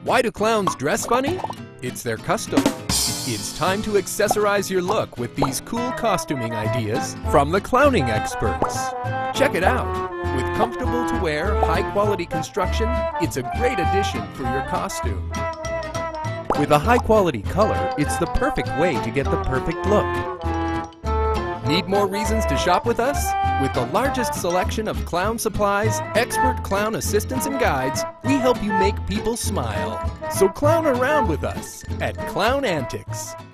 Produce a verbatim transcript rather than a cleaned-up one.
Why do clowns dress funny? It's their custom. It's time to accessorize your look with these cool costuming ideas from the clowning experts. Check it out. With comfortable-to-wear, high-quality construction, it's a great addition for your costume. With a high-quality color, it's the perfect way to get the perfect look. Need more reasons to shop with us? With the largest selection of clown supplies, expert clown assistants and guides, we help you make people smile. So clown around with us at Clown Antics.